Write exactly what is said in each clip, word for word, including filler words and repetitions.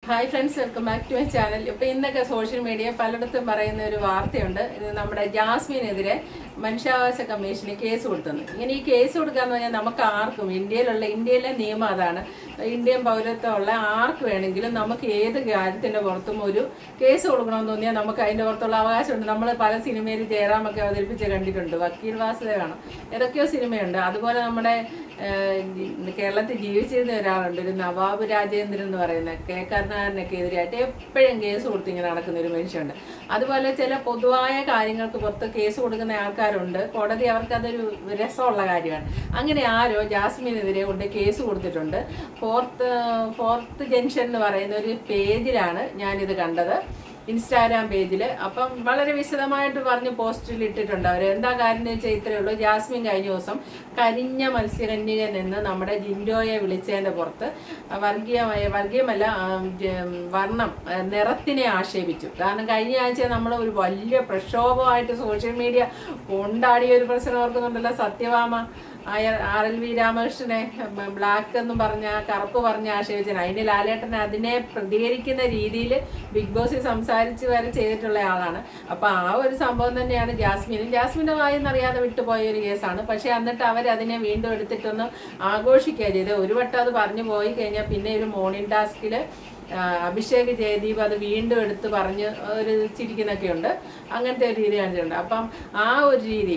Hi friends, welcome back to my channel. ഇപ്പോൾ ഇന്നൊക്കെ social media പലയിടത്തും പറയുന്ന ഒരു വാർത്തയുണ്ട്. ഇത് നമ്മുടെ ജാസ്മിനെതിരെ മനുഷ്യാവകാശ കമ്മീഷന് കേസ് കൊടുത്തെന്ന്. ഇങ്ങനെ ഈ കേസ് കൊടുക്കാന്ന് പറഞ്ഞാൽ നമുക്ക് ആർക്കും ഇന്ത്യയിലുള്ള ഇന്ത്യയിലെ നിയമം അതാണ്. ഇന്ത്യൻ പൗരത്വമുള്ള ആർക്ക് വേണമെങ്കിലും നമുക്ക് ഏത് കാര്യത്തിൻ്റെ പുറത്തും ഒരു കേസ് കൊടുക്കണമെന്ന് തോന്നിയാൽ നമുക്ക് അതിൻ്റെ പുറത്തുള്ള അവകാശമുണ്ട്. നമ്മൾ പല സിനിമയിൽ ജയറാമൊക്കെ അവതരിപ്പിച്ച് കണ്ടിട്ടുണ്ട്. വക്കീൽ വാസുദേവാണ്, ഏതൊക്കെയോ സിനിമയുണ്ട്. അതുപോലെ നമ്മുടെ കേരളത്തിൽ ജീവിച്ചിരുന്ന ഒരാളുണ്ട്, ഒരു നവാബ് രാജേന്ദ്രൻ എന്ന് പറയുന്ന കെ കരുണാകരനൊക്കെ എതിരായിട്ട് എപ്പോഴും കേസ് കൊടുത്ത് ഇങ്ങനെ നടക്കുന്ന ഒരു മനുഷ്യനുണ്ട്. അതുപോലെ ചില പൊതുവായ കാര്യങ്ങൾക്ക് പുറത്ത് കേസ് കൊടുക്കുന്ന ആൾക്കാരുണ്ട്. കോടതി അവർക്ക് അതൊരു രസമുള്ള കാര്യമാണ്. അങ്ങനെ ആരോ ജാസ്മിനെതിരെ കൊണ്ട് കേസ് കൊടുത്തിട്ടുണ്ട്. ഫോർത്ത് ഫോർത്ത് ജംഗ്ഷൻ എന്ന് പറയുന്ന ഒരു പേജിലാണ് ഞാനിത് കണ്ടത്, ഇൻസ്റ്റാഗ്രാം പേജിൽ. അപ്പം വളരെ വിശദമായിട്ട് പറഞ്ഞ് പോസ്റ്റിൽ ഇട്ടിട്ടുണ്ട് അവർ. എന്താ കാര്യം എന്ന് വെച്ചാൽ ഇത്രയേ ഉള്ളൂ. ജാസ്മിൻ കഴിഞ്ഞ ദിവസം കരിഞ്ഞ മത്സ്യകന്യകൻ എന്ന് നമ്മുടെ ജിൻഡോയെ വിളിച്ചതിൻ്റെ പുറത്ത് വർഗീയമായ വർഗീയമല്ല വർണ്ണം നിറത്തിനെ ആക്ഷേപിച്ചു. കാരണം കഴിഞ്ഞ ആഴ്ച നമ്മൾ ഒരു വലിയ പ്രക്ഷോഭമായിട്ട് സോഷ്യൽ മീഡിയ കൊണ്ടാടിയ ഒരു പ്രശ്നം ഓർക്കുന്നുണ്ടല്ലോ, സത്യഭാമ ആർ എൽ വി രാമകൃഷ്ണനെ ബ്ലാക്ക് എന്നും പറഞ്ഞ കറുപ്പ് പറഞ്ഞ ആക്ഷേപിച്ചാണ്. അതിന് ലാലേട്ടൻ അതിനെ പ്രതികരിക്കുന്ന രീതിയിൽ ബിഗ് ബോസിൽ സംസാരിച്ച് വരെ ചെയ്തിട്ടുള്ള ആളാണ്. അപ്പൊ ആ ഒരു സംഭവം തന്നെയാണ് ജാസ്മിനും. ജാസ്മിന്റെ വായെന്നറിയാതെ വിട്ടുപോയ ഒരു കേസാണ്. പക്ഷെ എന്നിട്ട് അവരതിനെ വീണ്ടും എടുത്തിട്ടൊന്ന് ആഘോഷിക്കുക ചെയ്ത്. ഒരു വട്ടം അത് പറഞ്ഞു പോയി കഴിഞ്ഞാൽ പിന്നെ ഒരു മോർണിംഗ് ടാസ്കില് അഭിഷേക് ജയദീപ് അത് വീണ്ടും എടുത്ത് പറഞ്ഞ് ഒരു ചിരിക്കുന്നൊക്കെ ഉണ്ട്. അങ്ങനത്തെ ഒരു രീതി കാണിച്ചിട്ടുണ്ട്. അപ്പം ആ ഒരു രീതി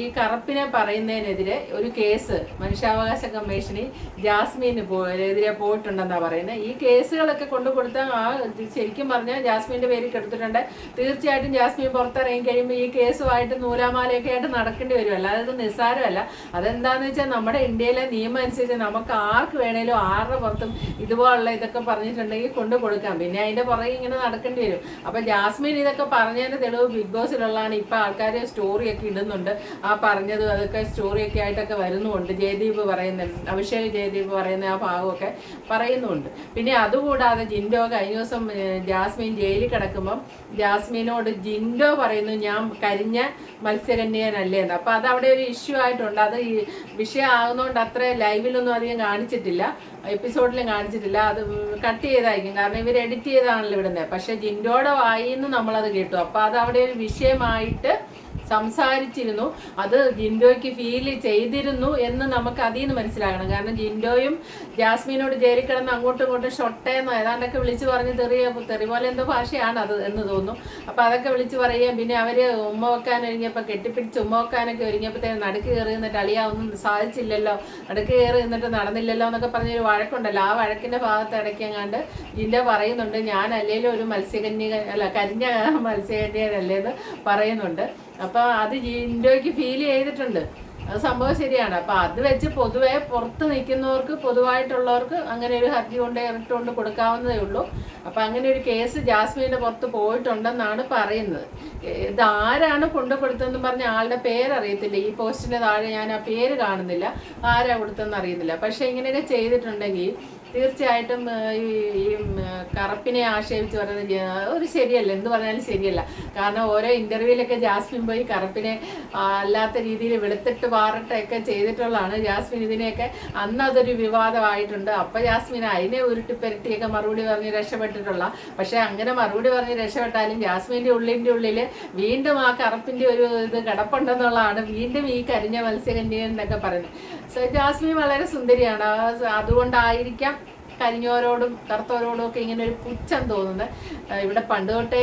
ഈ കറുപ്പിനെ പറയുന്നതിനെതിരെ ഒരു കേസ് മനുഷ്യാവകാശ കമ്മീഷനിൽ ജാസ്മിന് എതിരെ പോയിട്ടുണ്ടെന്നാണ് പറയുന്നത്. ഈ കേസുകളൊക്കെ കൊണ്ടു കൊടുത്താൽ ആ ശരിക്കും പറഞ്ഞാൽ ജാസ്മിൻ്റെ പേരിൽ കെടുത്തിട്ടുണ്ട്. തീർച്ചയായിട്ടും ജാസ്മിൻ പുറത്തിറങ്ങി കഴിയുമ്പോൾ ഈ കേസുമായിട്ട് നൂലാമാലയൊക്കെ ആയിട്ട് നടക്കേണ്ടി വരുമല്ല. അതായത് നിസ്സാരമല്ല. അതെന്താന്ന് വെച്ചാൽ നമ്മുടെ ഇന്ത്യയിലെ നിയമം അനുസരിച്ച് നമുക്ക് ആർക്ക് വേണേലും ആരുടെ പുറത്തും ഇതുപോലുള്ള ഇതൊക്കെ പറഞ്ഞിട്ടുണ്ടെങ്കിൽ കൊണ്ടു കൊടുക്കാം. പിന്നെ അതിന്റെ പുറകെ ഇങ്ങനെ നടക്കേണ്ടി വരും. അപ്പൊ ജാസ്മിൻ ഇതൊക്കെ പറഞ്ഞതിന്റെ തെളിവ് ബിഗ് ബോസിലുള്ളതാണ്. ഇപ്പൊ ആൾക്കാർ സ്റ്റോറിയൊക്കെ ഇടുന്നുണ്ട്. ആ പറഞ്ഞതും അതൊക്കെ സ്റ്റോറിയൊക്കെ ആയിട്ടൊക്കെ വരുന്നുമുണ്ട്. ജയദീപ് പറയുന്നുണ്ട്, അഭിഷേക് ജയദീപ് പറയുന്ന ആ ഭാഗമൊക്കെ പറയുന്നുമുണ്ട്. പിന്നെ അതുകൂടാതെ ജിൻഡോ കഴിഞ്ഞ ദിവസം ജാസ്മിൻ ജയിലിൽ കിടക്കുമ്പം ജാസ്മിനോട് ജിൻഡോ പറയുന്നു ഞാൻ കരിഞ്ഞ മത്സ്യകന്യകനല്ലേ എന്ന്. അപ്പൊ അത് അവിടെ ഒരു ഇഷ്യൂ ആയിട്ടുണ്ട്. അത് വിഷയമാകുന്നതുകൊണ്ട് അത്ര ലൈവിലൊന്നും അധികം കാണിച്ചിട്ടില്ല, എപ്പിസോഡിലും കാണിച്ചിട്ടില്ല. അത് കട്ട് ചെയ്തായിരിക്കും, കാരണം ഇവർ എഡിറ്റ് ചെയ്താണല്ലോ ഇവിടുന്നത്. പക്ഷെ ജിൻഡോയുടെ വായിന്ന് നമ്മളത് കേട്ടു. അപ്പൊ അത് അവിടെ ഒരു വിഷയമായിട്ട് സംസാരിച്ചിരുന്നു. അത് ജിൻഡോയ്ക്ക് ഫീൽ ചെയ്തിരുന്നു എന്ന് നമുക്ക് അതിൽ നിന്ന് മനസ്സിലാക്കണം. കാരണം ജിൻഡോയും ജാസ്മിനോട് ജയിലിൽ കിടന്ന് അങ്ങോട്ടും ഇങ്ങോട്ടും ഷൊട്ടേന്നോ ഏതാണ്ടൊക്കെ വിളിച്ച് പറഞ്ഞ് തെറിയ തെറി പോലെ എന്തോ ഭാഷയാണ് അത് എന്ന് തോന്നുന്നു. അപ്പൊ അതൊക്കെ വിളിച്ച് പറയുകയും പിന്നെ അവര് ഉമ്മ വെക്കാൻ ഒരുങ്ങിയപ്പോൾ കെട്ടിപ്പിടിച്ച് ഉമ്മ വെക്കാനൊക്കെ ഒരുങ്ങിയപ്പോഴത്തേന് നടുക്ക് കയറി നിന്നിട്ട് അളിയാ ഒന്നും സാധിച്ചില്ലല്ലോ, നടുക്ക് കയറി നിന്നിട്ട് നടന്നില്ലല്ലോ എന്നൊക്കെ പറഞ്ഞൊരു വഴക്കുണ്ടല്ലോ. ആ വഴക്കിന്റെ ഭാഗത്ത് ഇടയ്ക്കെങ്ങാണ്ട് ജിൻഡോ പറയുന്നുണ്ട് ഞാൻ അല്ലേലും ഒരു മത്സ്യകന്യക അല്ല കരിഞ്ഞ മത്സ്യകന്യകനല്ലേന്ന് പറയുന്നുണ്ട്. അപ്പൊ അത് ജിൻഡോയ്ക്ക് ഫീൽ ചെയ്തിട്ടുണ്ട്. അത് സംഭവം ശരിയാണ്. അപ്പൊ അത് വെച്ച് പൊതുവെ പുറത്ത് നിൽക്കുന്നവർക്ക് പൊതുവായിട്ടുള്ളവർക്ക് അങ്ങനെ ഒരു ഹർജി കൊണ്ട് ഇറട്ടുകൊണ്ട് കൊടുക്കാവുന്നതേ ഉള്ളൂ. അപ്പൊ അങ്ങനെ ഒരു കേസ് ജാസ്മിന്റെ പുറത്ത് പോയിട്ടുണ്ടെന്നാണ് പറയുന്നത്. ഇത് ആരാണ് കൊണ്ടു കൊടുത്തതെന്ന് പറഞ്ഞ ആളുടെ പേരറിയത്തില്ല. ഈ പോസ്റ്റിന്റെ താഴെ ഞാൻ ആ പേര് കാണുന്നില്ല, ആരാ കൊടുത്തതെന്ന് അറിയുന്നില്ല. പക്ഷെ ഇങ്ങനെയൊക്കെ ചെയ്തിട്ടുണ്ടെങ്കിൽ തീർച്ചയായിട്ടും ഈ കറുപ്പിനെ ആക്ഷേപിച്ച് പറയുന്നത് ഒരു ശരിയല്ല, എന്ത് പറഞ്ഞാലും ശരിയല്ല. കാരണം ഓരോ ഇന്റർവ്യൂലൊക്കെ ജാസ്മിൻ പോയി കറുപ്പിനെ അല്ലാത്ത രീതിയിൽ വെളുത്തിട്ട് പാറട്ടൊക്കെ ചെയ്തിട്ടുള്ളതാണ്. ജാസ്മിൻ ഇതിനെയൊക്കെ അന്ന് അതൊരു വിവാദമായിട്ടുണ്ട്. അപ്പൊ ജാസ്മിൻ അതിനെ ഉരുട്ടിപ്പെരട്ടിയൊക്കെ മറുപടി പറഞ്ഞ് രക്ഷപ്പെട്ടിട്ടുള്ള. പക്ഷെ അങ്ങനെ മറുപടി പറഞ്ഞ് രക്ഷപ്പെട്ടാലും ജാസ്മിന്റെ ഉള്ളിന്റെ ഉള്ളില് വീണ്ടും ആ കറുപ്പിന്റെ ഒരു ഇത് കിടപ്പുണ്ടെന്നുള്ളതാണ് വീണ്ടും ഈ കരിഞ്ഞ മത്സ്യകന്യകൻ എന്നൊക്കെ പറയുന്നത്. സോ ജാസ്മിൻ വളരെ സുന്ദരിയാണ്, അതുകൊണ്ടായിരിക്കാം കരിഞ്ഞോരോടും കറുത്തവരോടും ഒക്കെ ഇങ്ങനെ ഒരു പുച്ഛം തോന്നുന്നത്. ഇവിടെ പണ്ട് തൊട്ടേ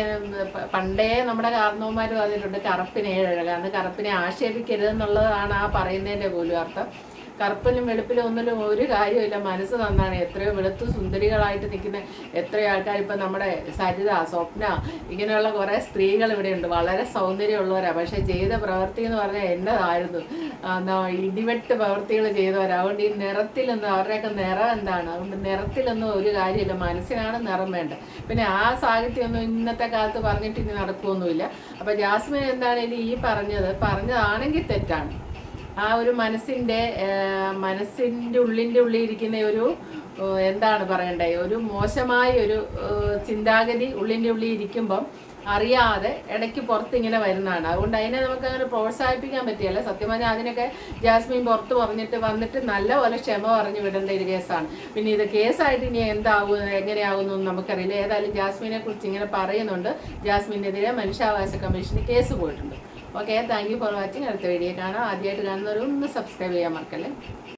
പണ്ടേ നമ്മുടെ കാരണവന്മാർ പറഞ്ഞിട്ടുണ്ട് കറുപ്പിനെ ഏഴഴകാന്ന്, കറുപ്പിനെ ആക്ഷേപിക്കരുതെന്നുള്ളതാണ് ആ പറയുന്നതിന്റെ പോലും അർത്ഥം. കറുപ്പിലും വെളുപ്പിലും ഒന്നിലും ഒരു കാര്യമില്ല, മനസ്സ് നന്നാണ്. എത്രയോ വെളുത്തു സുന്ദരികളായിട്ട് നിൽക്കുന്ന എത്രയോ ആൾക്കാർ ഇപ്പം നമ്മുടെ സരിത, സ്വപ്ന, ഇങ്ങനെയുള്ള കുറേ സ്ത്രീകൾ ഇവിടെയുണ്ട്, വളരെ സൗന്ദര്യമുള്ളവരാണ്. പക്ഷെ ചെയ്ത പ്രവൃത്തി എന്ന് പറഞ്ഞാൽ എന്നതായിരുന്നു, ഇടിവെട്ട് പ്രവൃത്തികൾ ചെയ്തവരാ. അതുകൊണ്ട് ഈ നിറത്തിലൊന്നും അവരുടെയൊക്കെ നിറം എന്താണ്, അതുകൊണ്ട് നിറത്തിലൊന്നും ഒരു കാര്യമില്ല, മനസ്സിനാണ് നിറം വേണ്ടത്. പിന്നെ ആ സാഹിത്യമൊന്നും ഇന്നത്തെ കാലത്ത് പറഞ്ഞിട്ട് ഇനി നടക്കുകയൊന്നുമില്ല. അപ്പം ജാസ്മിൻ എന്താണെങ്കിലും ഈ പറഞ്ഞത് പറഞ്ഞതാണെങ്കിൽ തെറ്റാണ്. ആ ഒരു മനസ്സിൻ്റെ മനസ്സിൻ്റെ ഉള്ളിൻ്റെ ഉള്ളിൽ ഇരിക്കുന്ന ഒരു എന്താണ് പറയണ്ടേ, ഒരു മോശമായ ഒരു ചിന്താഗതി ഉള്ളിൻ്റെ ഉള്ളിൽ ഇരിക്കുമ്പം അറിയാതെ ഇടയ്ക്ക് പുറത്ത് ഇങ്ങനെ വരുന്നതാണ്. അതുകൊണ്ട് അതിനെ നമുക്ക് അങ്ങനെ പ്രോത്സാഹിപ്പിക്കാൻ പറ്റിയല്ല. സത്യം പറഞ്ഞാൽ അതിനൊക്കെ ജാസ്മിൻ പുറത്ത് പറഞ്ഞിട്ട് വന്നിട്ട് നല്ലപോലെ ക്ഷമ പറഞ്ഞു വിടേണ്ട ഒരു കേസാണ്. പിന്നെ ഇത് കേസായിട്ട് ഇനി എന്താവും എങ്ങനെയാവുമെന്നൊന്നും നമുക്കറിയില്ല. ഏതായാലും ജാസ്മിനെ കുറിച്ച് ഇങ്ങനെ പറയുന്നുണ്ട്. ജാസ്മിനെതിരെ മനുഷ്യാവകാശ കമ്മീഷന് കേസ് പോയിട്ടുണ്ട്. Okay, thank you for watching. അടുത്ത വീഡിയോ കാണാം. ആദ്യമായിട്ട് കാണുന്നവരൊന്ന് സബ്സ്ക്രൈബ് ചെയ്യാൻ മറക്കല്ലേ.